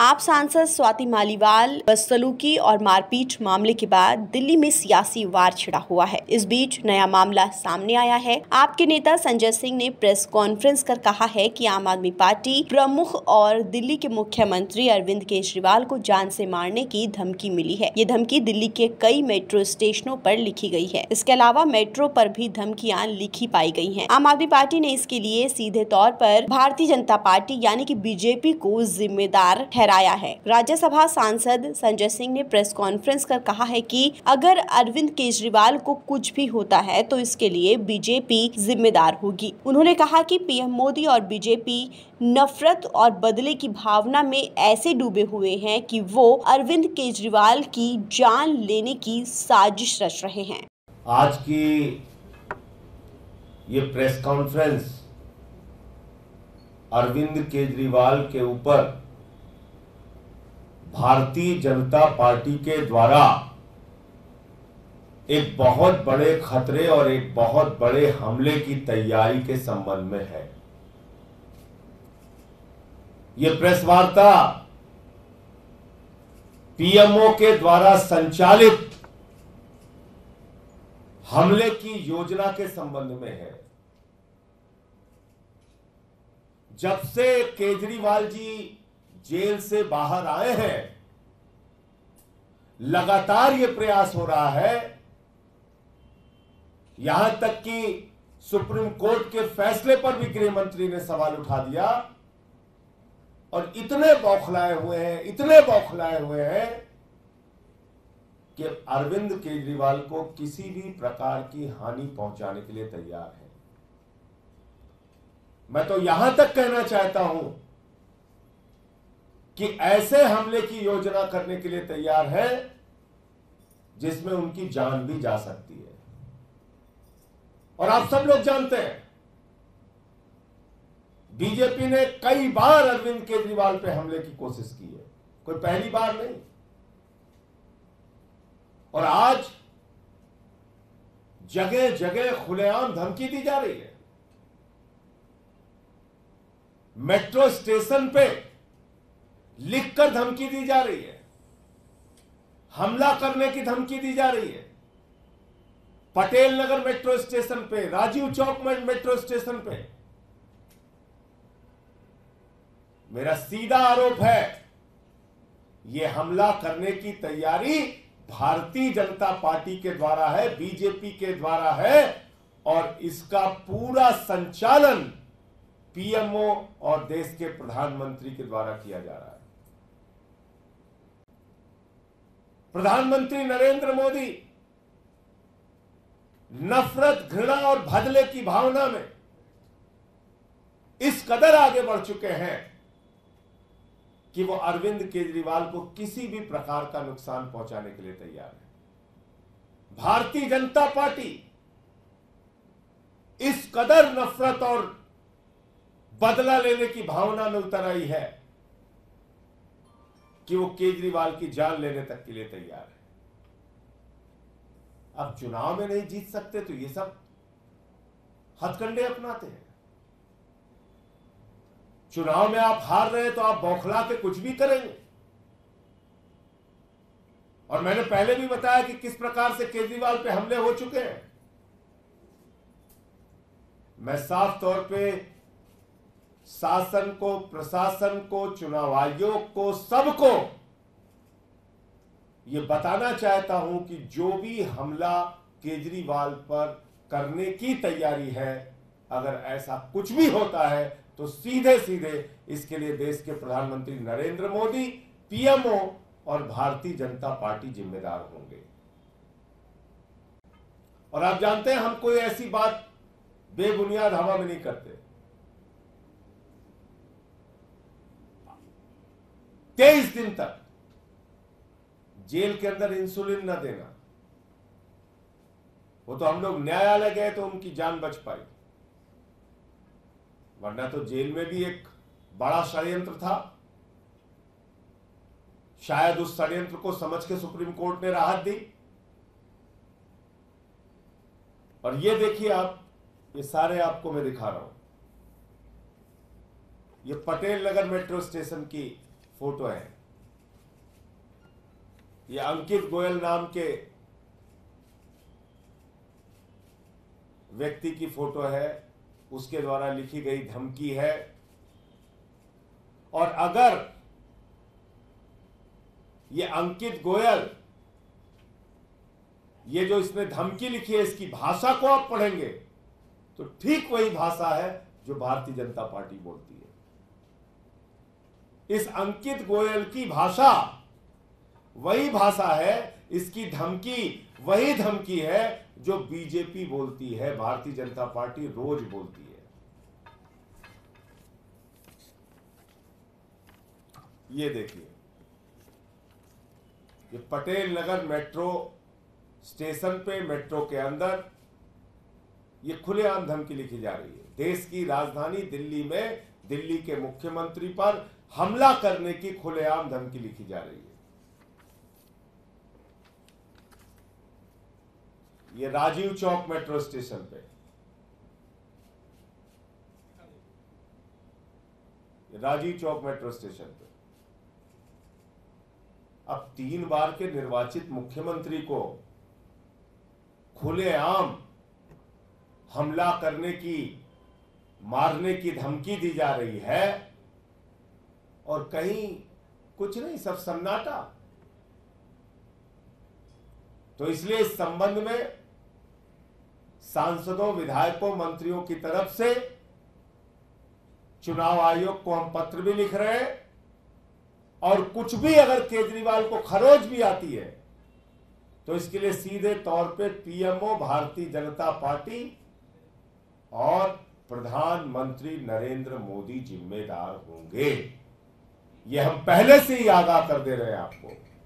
आप सांसद स्वाति मालीवाल बदसलूकी और मारपीट मामले के बाद दिल्ली में सियासी वार छिड़ा हुआ है। इस बीच नया मामला सामने आया है। आपके नेता संजय सिंह ने प्रेस कॉन्फ्रेंस कर कहा है कि आम आदमी पार्टी प्रमुख और दिल्ली के मुख्यमंत्री अरविंद केजरीवाल को जान से मारने की धमकी मिली है। ये धमकी दिल्ली के कई मेट्रो स्टेशनों पर लिखी गई है। इसके अलावा मेट्रो पर भी धमकियां लिखी पाई गई हैं। आम आदमी पार्टी ने इसके लिए सीधे तौर पर भारतीय जनता पार्टी यानी कि बीजेपी को जिम्मेदार ठहराया है। राज्यसभा सांसद संजय सिंह ने प्रेस कॉन्फ्रेंस कर कहा है कि अगर अरविंद केजरीवाल को कुछ भी होता है तो इसके लिए बीजेपी जिम्मेदार होगी। उन्होंने कहा कि पीएम मोदी और बीजेपी नफरत और बदले की भावना में ऐसे डूबे हुए हैं कि वो अरविंद केजरीवाल की जान लेने की साजिश रच रहे हैं। आज की ये प्रेस कॉन्फ्रेंस अरविंद केजरीवाल के ऊपर भारतीय जनता पार्टी के द्वारा एक बहुत बड़े खतरे और एक बहुत बड़े हमले की तैयारी के संबंध में है। ये प्रेस वार्ता पीएमओ के द्वारा संचालित हमले की योजना के संबंध में है। जब से केजरीवाल जी जेल से बाहर आए हैं, लगातार यह प्रयास हो रहा है, यहां तक कि सुप्रीम कोर्ट के फैसले पर भी गृह मंत्री ने सवाल उठा दिया और इतने बौखलाए हुए हैं कि अरविंद केजरीवाल को किसी भी प्रकार की हानि पहुंचाने के लिए तैयार है। मैं तो यहां तक कहना चाहता हूं कि ऐसे हमले की योजना करने के लिए तैयार है जिसमें उनकी जान भी जा सकती है। और आप सब लोग जानते हैं, बीजेपी ने कई बार अरविंद केजरीवाल पे हमले की कोशिश की है, कोई पहली बार नहीं। और आज जगह जगह खुलेआम धमकी दी जा रही है। मेट्रो स्टेशन पे लिखकर धमकी दी जा रही है, हमला करने की धमकी दी जा रही है। पटेल नगर मेट्रो स्टेशन पे, राजीव चौक में मेट्रो स्टेशन पे। मेरा सीधा आरोप है, यह हमला करने की तैयारी भारतीय जनता पार्टी के द्वारा है, बीजेपी के द्वारा है और इसका पूरा संचालन पीएमओ और देश के प्रधानमंत्री के द्वारा किया जा रहा है। प्रधानमंत्री नरेंद्र मोदी नफरत, घृणा और बदले की भावना में इस कदर आगे बढ़ चुके हैं कि वो अरविंद केजरीवाल को किसी भी प्रकार का नुकसान पहुंचाने के लिए तैयार है। भारतीय जनता पार्टी इस कदर नफरत और बदला लेने की भावना में उतर आई है कि वो केजरीवाल की जान लेने तक के लिए तैयार है। अब चुनाव में नहीं जीत सकते तो ये सब हथकंडे अपनाते हैं। चुनाव में आप हार रहे हैं तो आप बौखला के कुछ भी करेंगे। और मैंने पहले भी बताया कि किस प्रकार से केजरीवाल पे हमले हो चुके हैं। मैं साफ तौर पे शासन को, प्रशासन को, चुनाव आयोग को, सबको यह बताना चाहता हूं कि जो भी हमला केजरीवाल पर करने की तैयारी है, अगर ऐसा कुछ भी होता है तो सीधे सीधे इसके लिए देश के प्रधानमंत्री नरेंद्र मोदी, पीएमओ और भारतीय जनता पार्टी जिम्मेदार होंगे। और आप जानते हैं, हम कोई ऐसी बात बेबुनियाद हवा में नहीं करते। 23 दिन तक जेल के अंदर इंसुलिन न देना, वो तो हम लोग न्यायालय गए तो उनकी जान बच पाई, वरना तो जेल में भी एक बड़ा षड्यंत्र था। शायद उस षड्यंत्र को समझ के सुप्रीम कोर्ट ने राहत दी। और ये देखिए आप, ये सारे आपको मैं दिखा रहा हूं, ये पटेल नगर मेट्रो स्टेशन की फोटो है। ये अंकित गोयल नाम के व्यक्ति की फोटो है, उसके द्वारा लिखी गई धमकी है। और अगर ये अंकित गोयल, ये जो इसने धमकी लिखी है, इसकी भाषा को आप पढ़ेंगे तो ठीक वही भाषा है जो भारतीय जनता पार्टी बोलती है। इस अंकित गोयल की भाषा वही भाषा है, इसकी धमकी वही धमकी है जो बीजेपी बोलती है, भारतीय जनता पार्टी रोज बोलती है। ये देखिए, ये पटेल नगर मेट्रो स्टेशन पे, मेट्रो के अंदर ये खुलेआम धमकी लिखी जा रही है। देश की राजधानी दिल्ली में दिल्ली के मुख्यमंत्री पर हमला करने की खुलेआम धमकी लिखी जा रही है। ये राजीव चौक मेट्रो स्टेशन पे, राजीव चौक मेट्रो स्टेशन पे अब 3 बार के निर्वाचित मुख्यमंत्री को खुलेआम हमला करने की, मारने की धमकी दी जा रही है और कहीं कुछ नहीं, सब सन्नाटा। तो इसलिए इस संबंध में सांसदों, विधायकों, मंत्रियों की तरफ से चुनाव आयोग को हम पत्र भी लिख रहे हैं और कुछ भी अगर केजरीवाल को खरोच भी आती है तो इसके लिए सीधे तौर पे पीएमओ भारतीय जनता पार्टी और प्रधानमंत्री नरेंद्र मोदी जिम्मेदार होंगे। ये हम पहले से ही आगाह कर दे रहे हैं आपको।